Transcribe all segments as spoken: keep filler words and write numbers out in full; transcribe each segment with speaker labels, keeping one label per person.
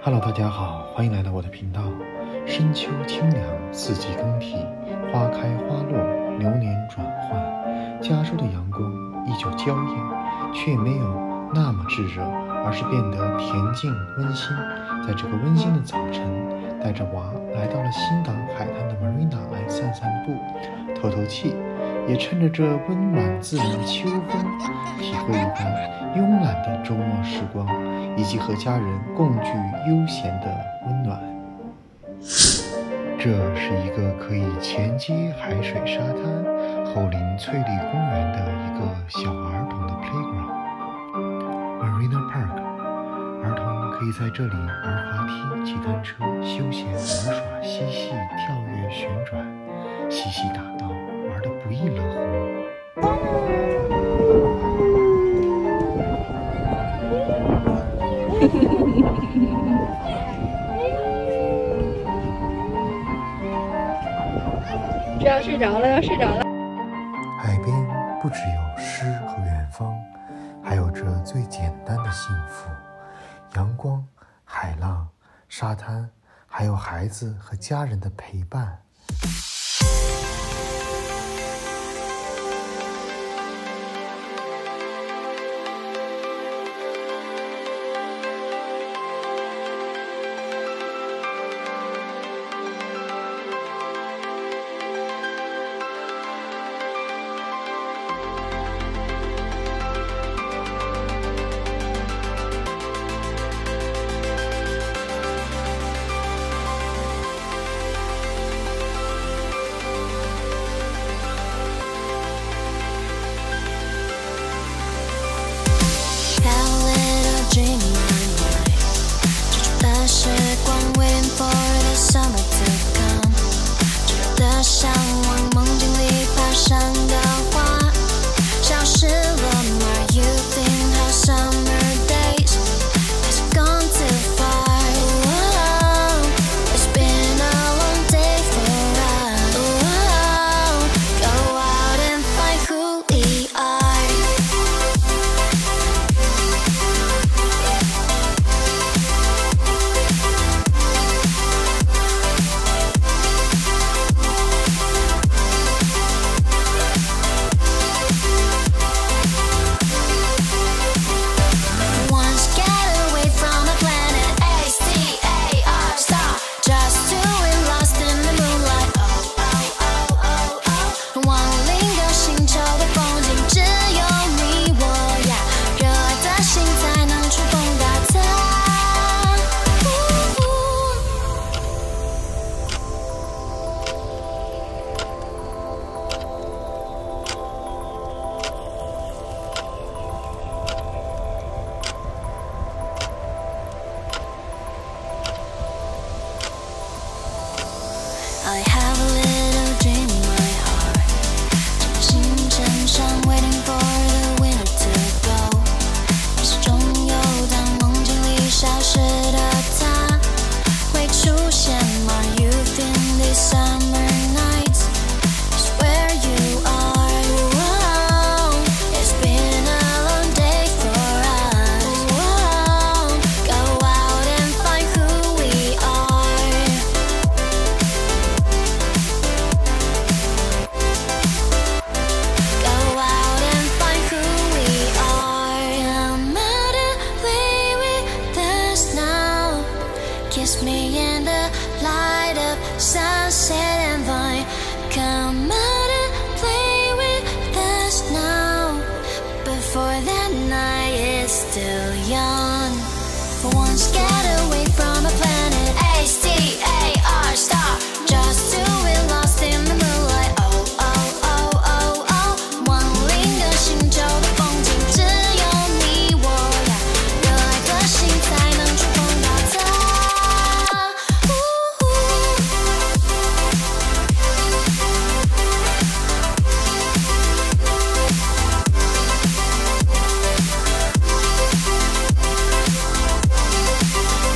Speaker 1: Hello， 大家好，欢迎来到我的频道。深秋清凉，四季更替，花开花落，流年转换。加州的阳光依旧娇艳，却没有那么炙热，而是变得恬静温馨。在这个温馨的早晨，带着娃来到了新港海滩的 Marina 来散散步，透透气，也趁着这温暖自然的秋风，体会一番慵懒的周末时光，以及和家人共聚悠闲的温暖。这是一个可以前接海水沙滩，后临翠绿公园的一个小儿童的 playground Marina Park。 儿童可以在这里玩滑梯、骑单车、休闲玩耍、嬉戏、跳跃、旋转，嬉戏打闹，玩得不亦乐乎。
Speaker 2: 这要睡着了，要睡着了。
Speaker 1: 海边不只有诗和远方，还有这最简单的幸福：阳光、海浪、沙滩，还有孩子和家人的陪伴。
Speaker 3: 向往梦境里爬上的花，消失了 My youth in our summer days has gone too far. Whoa, it's been a long day for us. Whoa, go out and find who we are. I have a little dream in my heart， 星辰上 waiting for the winter to go。 也是终有当梦境里消失的他，会出现 My youth in these summer nights is where you are. Whoa, it's been a long day for us. Whoa, go out and find who we are. Go out and find who we are. Come out and play with us now. Kiss me in the light of sunset and vine. Come out and play with us now, before that night is still young. For once get away from the planet A C A R star, just to be lost in the moonlight. Oh oh oh oh oh， 望另个星球的风景，只有你我呀，热爱的心才能触碰到它。呜呼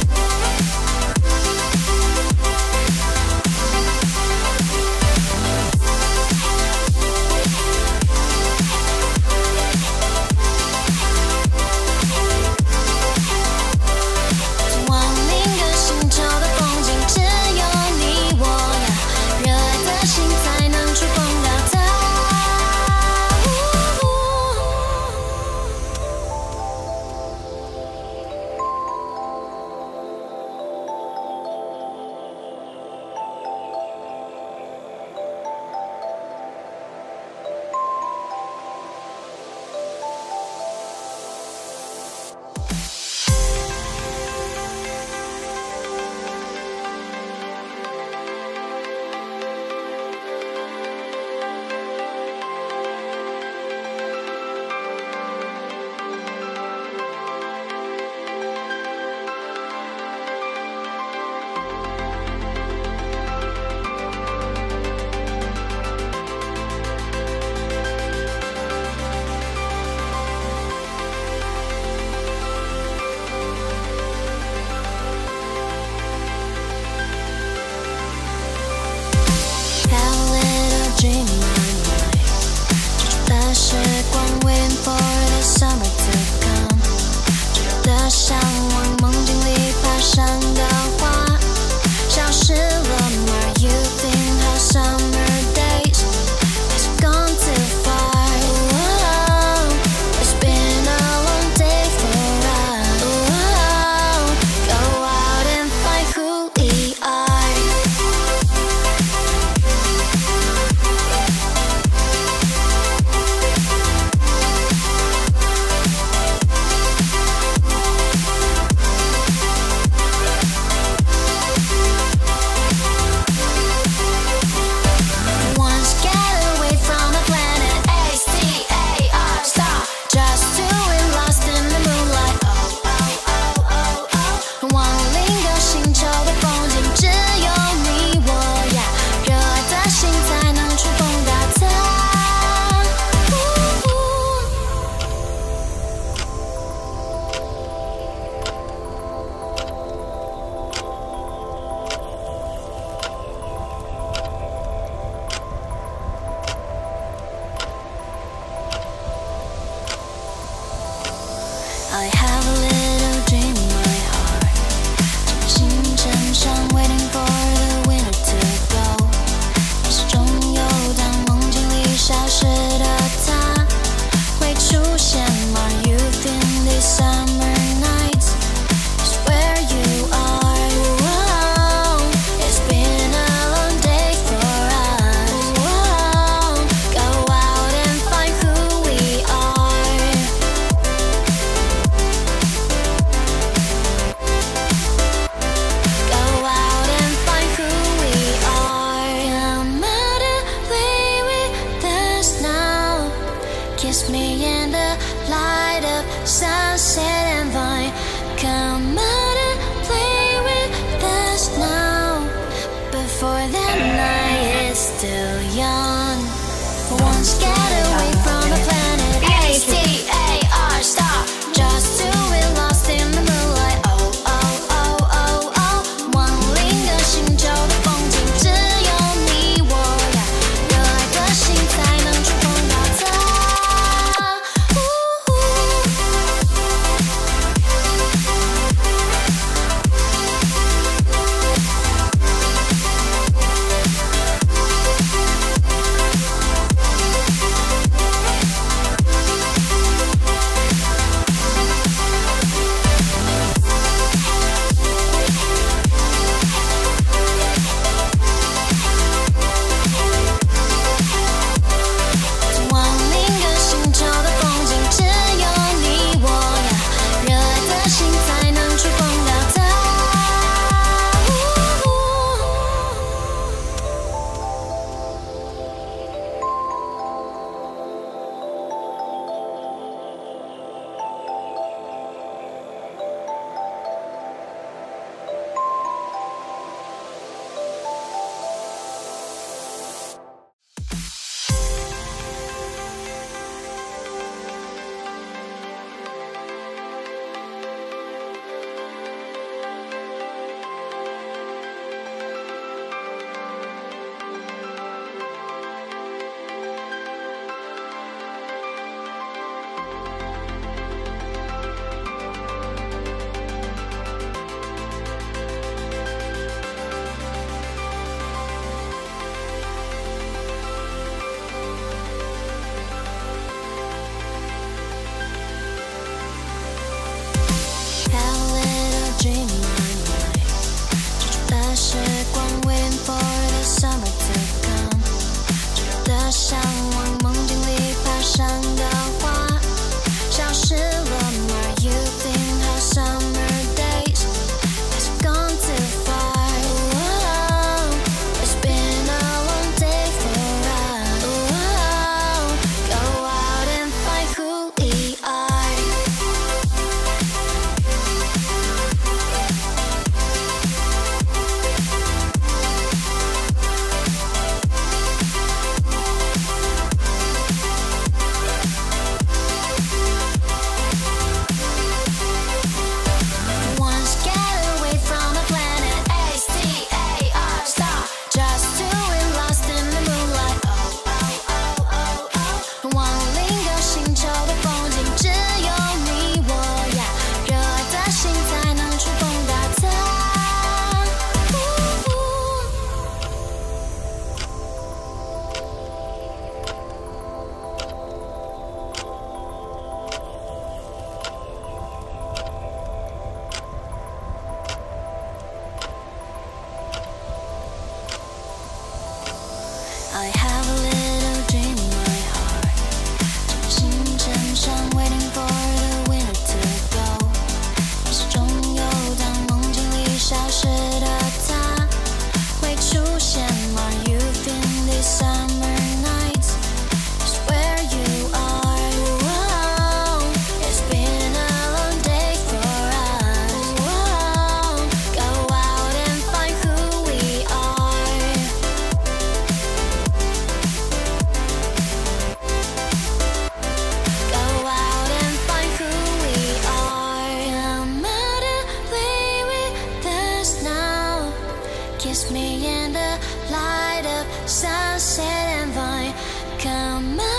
Speaker 3: kiss me in the light of sunset and vine. Come on.